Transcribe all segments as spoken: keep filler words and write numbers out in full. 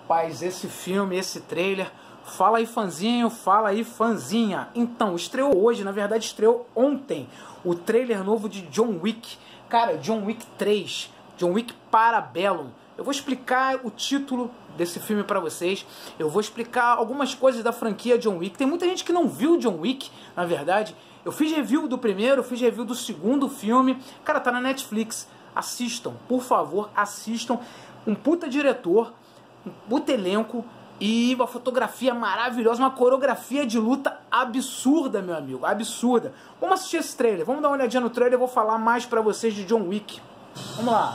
rapaz, esse filme, esse trailer... Fala aí, fãzinho, fala aí, fãzinha. Então, estreou hoje, na verdade estreou ontem, o trailer novo de John Wick. Cara, John Wick três, John Wick Parabellum. Eu vou explicar o título desse filme pra vocês. Eu vou explicar algumas coisas da franquia John Wick. Tem muita gente que não viu John Wick, na verdade. Eu fiz review do primeiro, fiz review do segundo filme. Cara, tá na Netflix. Assistam, por favor, assistam. Um puta diretor, um puta elenco. E uma fotografia maravilhosa, uma coreografia de luta absurda, meu amigo, absurda. Vamos assistir esse trailer, vamos dar uma olhadinha no trailer, eu vou falar mais pra vocês de John Wick. Vamos lá.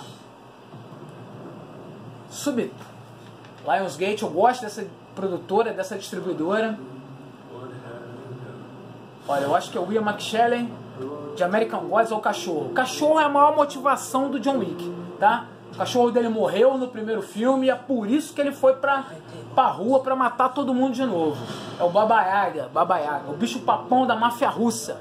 Subir. Lionsgate, eu gosto dessa produtora, dessa distribuidora. Olha, eu acho que é o Ian McKellen, de American Gods, ou o cachorro. O cachorro é a maior motivação do John Wick, tá? O cachorro dele morreu no primeiro filme e é por isso que ele foi pra, pra rua pra matar todo mundo de novo. É o Baba Yaga, Baba Yaga, o bicho papão da máfia russa.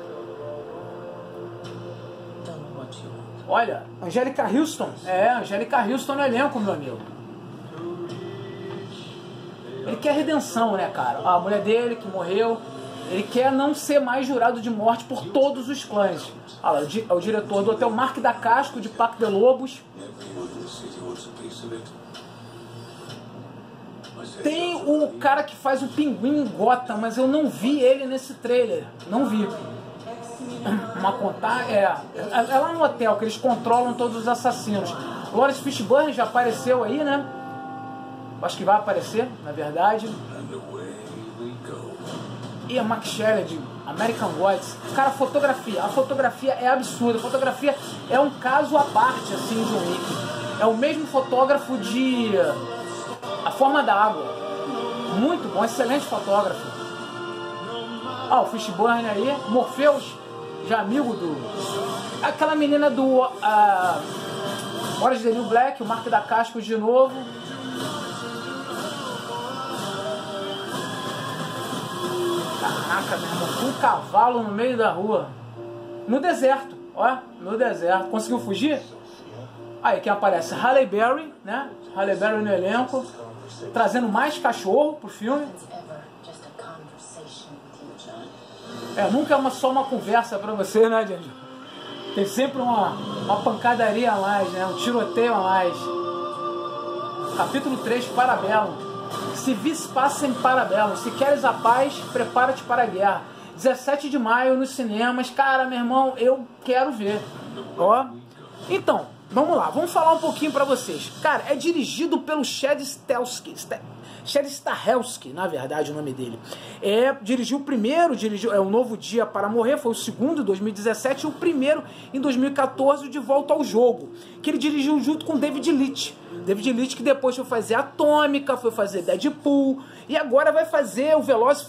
Olha, Angélica Houston. É, Angélica Houston no elenco, meu amigo. Ele quer redenção, né, cara? A mulher dele que morreu. Ele quer não ser mais jurado de morte por todos os clãs. Olha lá, o, di o diretor do Hotel Mark da Casco, de Parque de Lobos. Tem o cara que faz o Pinguim em Gotham, mas eu não vi ele nesse trailer. Não vi. Uma contar é, é lá no hotel que eles controlam todos os assassinos. Lawrence Fishburne já apareceu aí, né? Acho que vai aparecer, na verdade. E a McKellen de American Gods. Cara, a fotografia, a fotografia é absurda. A fotografia é um caso à parte, assim, de um Wick. É o mesmo fotógrafo de A Forma da Água. Muito bom, excelente fotógrafo. Ah, o Fishburne aí, Morpheus, já amigo do... Aquela menina do uh, Orange is the New Black, o Mark da Casco de novo. Caraca, meu irmão, um cavalo no meio da rua. No deserto, ó, no deserto. Conseguiu fugir? Aí quem aparece? Halle Berry, né? Halle Berry no elenco, trazendo mais cachorro pro filme. É, nunca é uma, só uma conversa pra você, né, gente? Tem sempre uma, uma pancadaria a mais, né? Um tiroteio a mais. Capítulo três, Parabellum. Se vis passa em Parabellum. Se queres a paz, prepara-te para a guerra. dezessete de maio nos cinemas. Cara, meu irmão, eu quero ver. Ó. Então, vamos lá. Vamos falar um pouquinho pra vocês. Cara, é dirigido pelo Chad Stahelski. Chad Stahelski, na verdade, o nome dele. É, dirigiu o primeiro, dirigiu é, O Novo Dia para Morrer, foi o segundo em dois mil e dezessete, e o primeiro em dois mil e quatorze, De Volta ao Jogo, que ele dirigiu junto com David Leitch. David Leitch que depois foi fazer Atômica, foi fazer Deadpool, e agora vai fazer o Velozes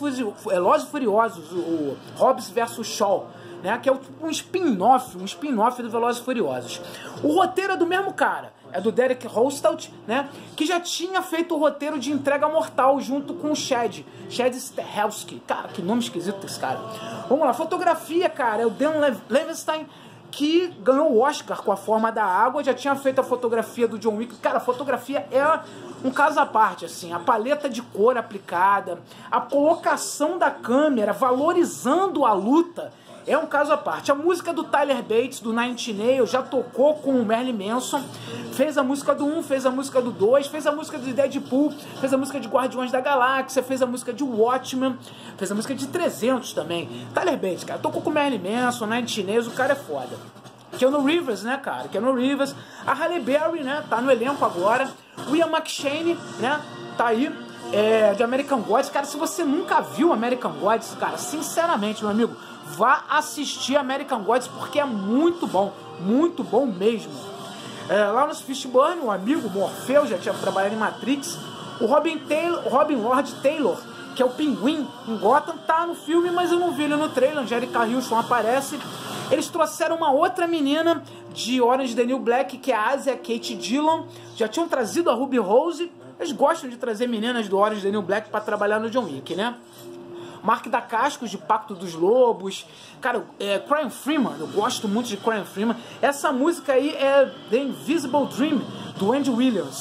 e Furiosos, o Hobbs versus Shaw, né, que é um spin-off, um spin-off do Velozes e Furiosos. O roteiro é do mesmo cara, é do Derek Holstout, né, que já tinha feito o roteiro de Entrega Mortal junto com o Chad, Chad Stahelski. Cara, que nome esquisito desse cara. Vamos lá, fotografia, cara, é o Dan Levinstein, que ganhou o Oscar com A Forma da Água, já tinha feito a fotografia do John Wick. Cara, a fotografia é um caso à parte, assim, a paleta de cor aplicada, a colocação da câmera, valorizando a luta, é um caso à parte. A música do Tyler Bates, do Nine Inch Nails, já tocou com o Marilyn Manson, fez a música do um, fez a música do dois, fez a música de Deadpool, fez a música de Guardiões da Galáxia, fez a música de Watchmen, fez a música de trezentos também. Tyler Bates, cara, tocou com o Marilyn Manson, Nine Inch Nails, o cara é foda. Keanu Reeves, né, cara, Keanu Reeves. A Halle Berry, né, tá no elenco agora. O Ian McKellen, né, tá aí, é, de American Gods. Cara, se você nunca viu American Gods, cara, sinceramente, meu amigo, vá assistir American Gods, porque é muito bom, muito bom mesmo. É, lá no Fishburne, um amigo, Morpheus, já tinha trabalhado em Matrix. O Robin, Taylor, Robin Lord Taylor, que é o Pinguim em Gotham, tá no filme, mas eu não vi ele no trailer. Angélica Houston aparece. Eles trouxeram uma outra menina de Orange is the New Black, que é a Asia Kate Dillon. Já tinham trazido a Ruby Rose. Eles gostam de trazer meninas do Orange is the New Black pra trabalhar no John Wick, né? Mark da Cascos, de Pacto dos Lobos. Cara, é, Crying Freeman, eu gosto muito de Crying Freeman. Essa música aí é The Invisible Dream, do Andy Williams.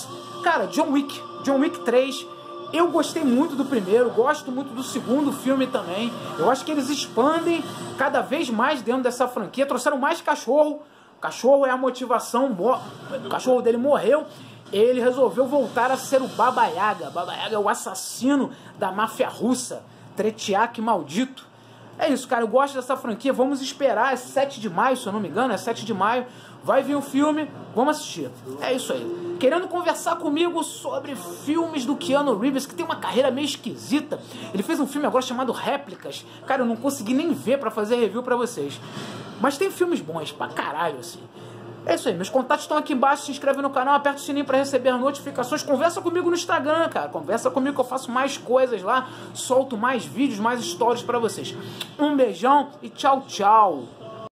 Cara, John Wick, John Wick três, eu gostei muito do primeiro, gosto muito do segundo filme também. Eu acho que eles expandem cada vez mais dentro dessa franquia, trouxeram mais cachorro. O cachorro é a motivação, o cachorro dele morreu, ele resolveu voltar a ser o Baba Yaga. Baba Yaga é o assassino da máfia russa, Tretiak maldito. É isso, cara, eu gosto dessa franquia, vamos esperar, é sete de maio, se eu não me engano, é sete de maio, vai vir o filme, vamos assistir. É isso aí. Querendo conversar comigo sobre filmes do Keanu Reeves, que tem uma carreira meio esquisita. Ele fez um filme agora chamado Réplicas. Cara, eu não consegui nem ver pra fazer review pra vocês. Mas tem filmes bons pra caralho, assim. É isso aí, meus contatos estão aqui embaixo, se inscreve no canal, aperta o sininho pra receber as notificações, conversa comigo no Instagram, cara, conversa comigo que eu faço mais coisas lá, solto mais vídeos, mais stories pra vocês. Um beijão e tchau, tchau.